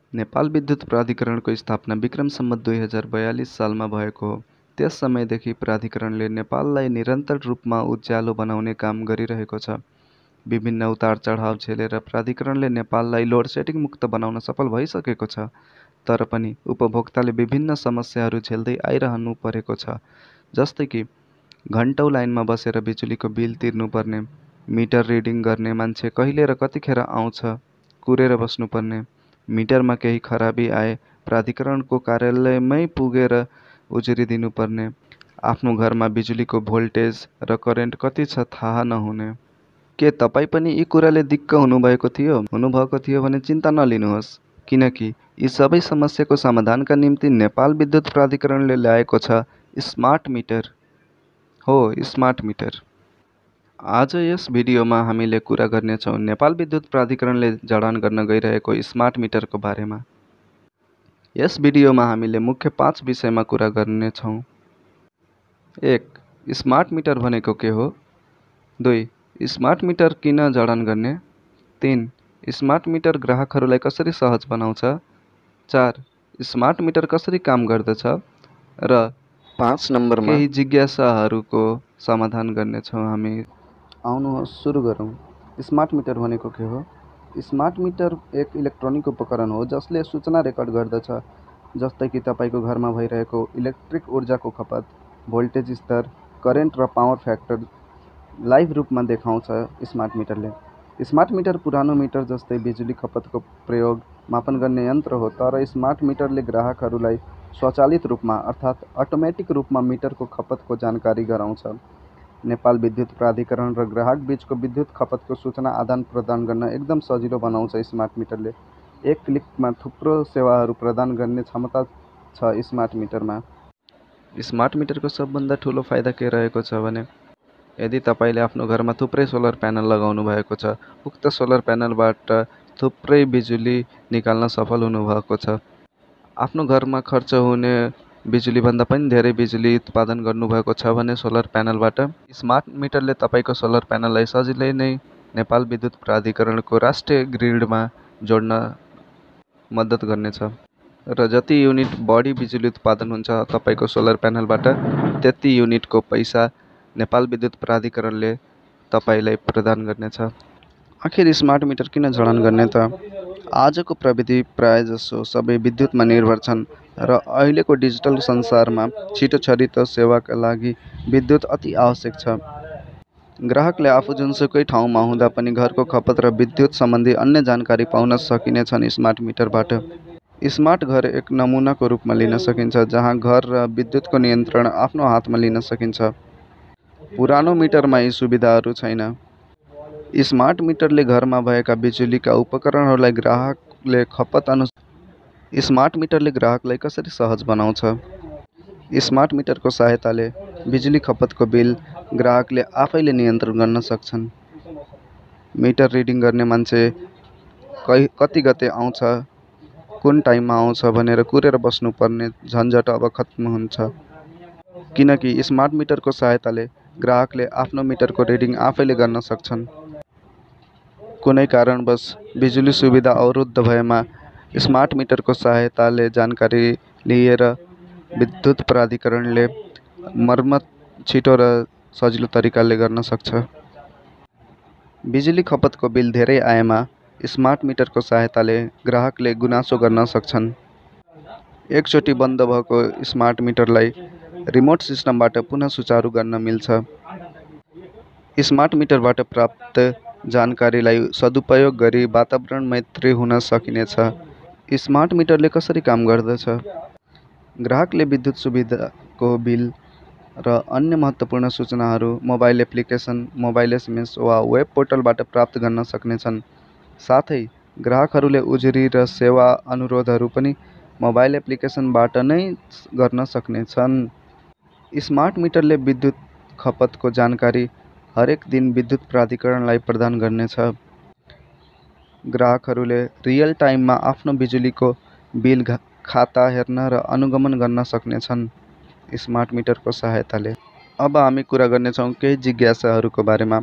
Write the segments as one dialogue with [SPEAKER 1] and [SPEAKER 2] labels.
[SPEAKER 1] नेपाल विद्युत प्राधिकरणको स्थापना विक्रम सम्वत 2042 सालमा भएको हो। त्यस समयदेखि प्राधिकरणले नेपाललाई निरन्तर रूपमा उज्यालो बनाउने काम गरिरहेको छ। विभिन्न उतार चढाव झेलेर प्राधिकरणले नेपाललाई लोडसेडिङ मुक्त बनाउन सफल भइसकेको छ। तर पनि उपभोक्ताले विभिन्न समस्याहरू झेल्दै आइरहनु परेको छ। जस्तै कि घन्टौँ लाइनमा बसेर बिजुलीको बिल तिर्नुपर्ने, मिटर रिडिङ गर्ने मान्छे कहिले र कतिखेर आउँछ कुरेर बस्नुपर्ने, मिटरमा केही खराबी आए प्राधिकरणको कार्यालयमै पुगेर उजुरी दिनुपर्ने, आफ्नो घरमा बिजुलीको भोल्टेज र करेन्ट कति छ थाहा नहुने। के तपाईँ पनि यी कुराले दिक्क हुनुभएको थियो भने चिन्ता नलिनुहोस्, किनकि यी सबै समस्याको समाधानका निम्ति नेपाल विद्युत प्राधिकरणले ल्याएको छ स्मार्ट मिटर। हो, स्मार्ट मिटर। आज यस भिडियोमा हामीले कुरा गर्नेछौँ नेपाल विद्युत प्राधिकरणले जडान गर्न गइरहेको स्मार्ट मिटरको बारेमा। यस भिडियोमा हामीले मुख्य 5 विषयमा कुरा गर्नेछौँ। 1. स्मार्ट मिटर भनेको के हो? 2. स्मार्ट मिटर किन जडान गर्ने? 3. स्मार्ट मिटर ग्राहकहरूलाई कसरी सहज बनाउँछ? 4. स्मार्ट मिटर कसरी काम गर्दछ? र 5 नम्बरमा केही जिज्ञासाहरूको समाधान गर्नेछौँ हामी। आउनुहोस् सुरु गरौँ। स्मार्ट मिटर भनेको के हो? स्मार्ट मिटर एक इलेक्ट्रोनिक उपकरण हो जसले सूचना रेकर्ड गर्दछ, जस्तै कि तपाईँको घरमा भइरहेको इलेक्ट्रिक ऊर्जाको खपत, भोल्टेज स्तर, करेन्ट र पावर फ्याक्टर लाइभ रूपमा देखाउँछ स्मार्ट मिटरले। स्मार्ट मिटर पुरानो मिटर जस्तै बिजुली खपतको प्रयोग मापन गर्ने यन्त्र हो, तर स्मार्ट मिटरले ग्राहकहरूलाई स्वचालित रूपमा अर्थात् अटोमेटिक रूपमा मिटरको खपतको जानकारी गराउँछ। नेपाल विद्युत प्राधिकरण र ग्राहक बीचको विद्युत खपतको सूचना आदान प्रदान गर्न एकदम सजिलो बनाउँछ स्मार्ट मिटरले। एक क्लिकमा थुप्रो सेवाहरू प्रदान गर्ने क्षमता छ स्मार्ट मिटरमा। स्मार्ट मिटरको सबभन्दा ठुलो फाइदा के रहेको छ भने, यदि तपाईँले आफ्नो घरमा थुप्रै सोलर प्यानल लगाउनु भएको छ, उक्त सोलर प्यानलबाट थुप्रै बिजुली निकाल्न सफल हुनुभएको छ, आफ्नो घरमा खर्च हुने बिजुलीभन्दा पनि धेरै बिजुली उत्पादन गर्नुभएको छ भने सोलर प्यानलबाट, स्मार्ट मिटरले तपाईँको सोलर प्यानललाई सजिलै नै नेपाल विद्युत प्राधिकरणको राष्ट्रिय ग्रिडमा जोड्न मद्दत गर्नेछ। र जति युनिट बढी बिजुली उत्पादन हुन्छ तपाईँको सोलर प्यानलबाट, त्यति युनिटको पैसा नेपाल विद्युत प्राधिकरणले तपाईँलाई प्रदान गर्नेछ। आखिर स्मार्ट मिटर किन जडान गर्ने त? आजको प्रविधि प्रायजसो सबै विद्युतमा निर्भर छन् र अहिलेको डिजिटल संसारमा छिटो छरितो सेवाका लागि विद्युत अति आवश्यक छ। ग्राहकले आफू जुनसुकै ठाउँमा हुँदा पनि घरको खपत र विद्युत सम्बन्धी अन्य जानकारी पाउन सकिनेछन् स्मार्ट मिटरबाट। स्मार्ट घर एक नमुनाको रूपमा लिन सकिन्छ, जहाँ घर र विद्युतको नियन्त्रण आफ्नो हातमा लिन सकिन्छ। पुरानो मिटरमा यी सुविधाहरू छैन। स्मार्ट मिटरले घरमा भएका बिजुलीका उपकरणहरूलाई ग्राहकले खपत अनुसार स्मार्ट मिटरले ग्राहकलाई कसरी सहज बनाउँछ? स्मार्ट मिटरको सहायताले बिजुली खपतको बिल ग्राहकले आफैले नियन्त्रण गर्न सक्छन्। मिटर रिडिङ गर्ने मान्छे कति गते आउँछ, कुन टाइममा आउँछ भनेर कुरेर बस्नुपर्ने झन्झट अब खत्म हुन्छ, किनकि स्मार्ट मिटरको सहायताले ग्राहकले आफ्नो मिटरको रिडिङ आफैले गर्न सक्छन्। कुनै कारणवश बिजुली सुविधा अवरुद्ध भएमा स्मार्ट मिटरको सहायताले जानकारी लिएर विद्युत प्राधिकरणले मर्मत छिटो र सजिलो तरिकाले गर्न सक्छ। बिजुली खपतको बिल धेरै आएमा स्मार्ट मिटरको सहायताले ग्राहकले गुनासो गर्न सक्छन्। एकचोटि बन्द भएको स्मार्ट मिटरलाई रिमोट सिस्टमबाट पुनः सुचारू गर्न मिल्छ। स्मार्ट मिटरबाट प्राप्त जानकारीलाई सदुपयोग गरी वातावरण मैत्री हुन सकिनेछ। स्मार्ट मिटरले कसरी काम गर्दछ? ग्राहकले विद्युत सुविधाको बिल र अन्य महत्त्वपूर्ण सूचनाहरू मोबाइल एप्लिकेसन, मोबाइल SMS वा वेब पोर्टलबाट प्राप्त गर्न सक्नेछन्। साथै ग्राहकहरूले उजुरी र सेवा अनुरोधहरू पनि मोबाइल एप्लिकेसनबाट नै गर्न सक्नेछन्। स्मार्ट मिटरले विद्युत खपतको जानकारी हरेक दिन विद्युत प्राधिकरणलाई प्रदान गर्नेछ। ग्राहकहरूले रियल टाइममा आफ्नो बिजुलीको बिल खाता हेर्न र अनुगमन गर्न सक्नेछन् स्मार्ट मिटरको सहायताले। अब हामी कुरा गर्नेछौँ केही जिज्ञासाहरूको बारेमा।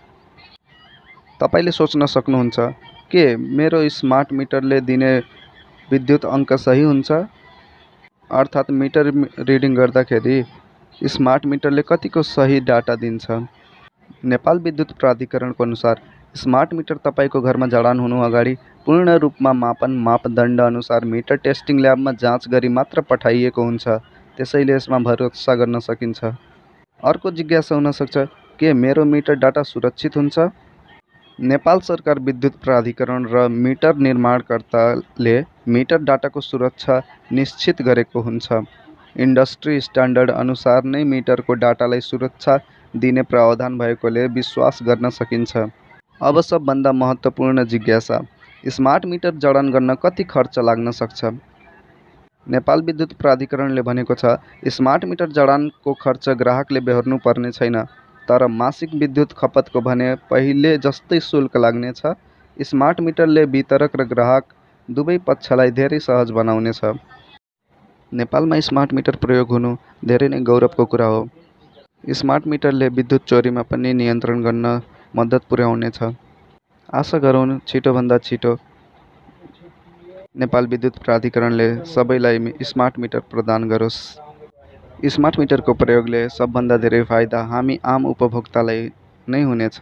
[SPEAKER 1] तपाईँले सोच्न सक्नुहुन्छ, के मेरो स्मार्ट मिटरले दिने विद्युत अङ्क सही हुन्छ, अर्थात् मिटर रिडिङ गर्दाखेरि स्मार्ट मिटरले कतिको सही डाटा दिन्छ। नेपाल विद्युत प्राधिकरणको अनुसार स्मार्ट मिटर तपाईँको घरमा जडान हुनु अगाडि पूर्ण रूपमा मापदण्ड अनुसार मिटर टेस्टिङ ल्याबमा जाँच गरी मात्र पठाइएको हुन्छ, त्यसैले यसमा भरोसा गर्न सकिन्छ। अर्को जिज्ञासा हुन सक्छ, के मेरो मिटर डाटा सुरक्षित हुन्छ? नेपाल सरकार विद्युत प्राधिकरण र मिटर निर्माणकर्ताले मिटर डाटाको सुरक्षा निश्चित गरेको हुन्छ। इन्डस्ट्री स्ट्यान्डर्ड अनुसार नै मिटरको डाटालाई सुरक्षा दिने प्रावधान भएकोले विश्वास गर्न सकिन्छ। अब सबभन्दा महत्त्वपूर्ण जिज्ञासा, स्मार्ट मिटर जडान गर्न कति खर्च लाग्न सक्छ? नेपाल विद्युत प्राधिकरणले भनेको छ, स्मार्ट मिटर जडानको खर्च ग्राहकले बेहोर्नु पर्ने छैन, तर मासिक विद्युत खपतको भने पहिले जस्तै शुल्क लाग्नेछ। स्मार्ट मिटरले वितरक र ग्राहक दुवै पक्षलाई धेरै सहज बनाउनेछ। नेपालमा स्मार्ट मिटर प्रयोग हुनु धेरै नै गौरवको कुरा हो। स्मार्ट मिटरले विद्युत चोरीमा पनि नियन्त्रण गर्न मद्दत पुर्याउनेछ। आशा गरौँ छिटोभन्दा छिटो नेपाल विद्युत प्राधिकरणले सबैलाई स्मार्ट मिटर प्रदान गरोस्। स्मार्ट मिटरको प्रयोगले सबभन्दा धेरै फाइदा हामी आम उपभोक्तालाई नै हुनेछ।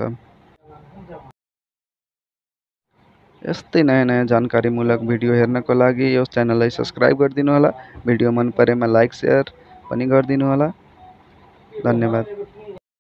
[SPEAKER 1] यस्तै नयाँ जानकारीमूलक भिडियो हेर्नको लागि यो च्यानललाई सब्स्क्राइब गरिदिनु होला। भिडियो मन परेमा लाइक, सेयर पनि गरिदिनु होला। धन्यवाद।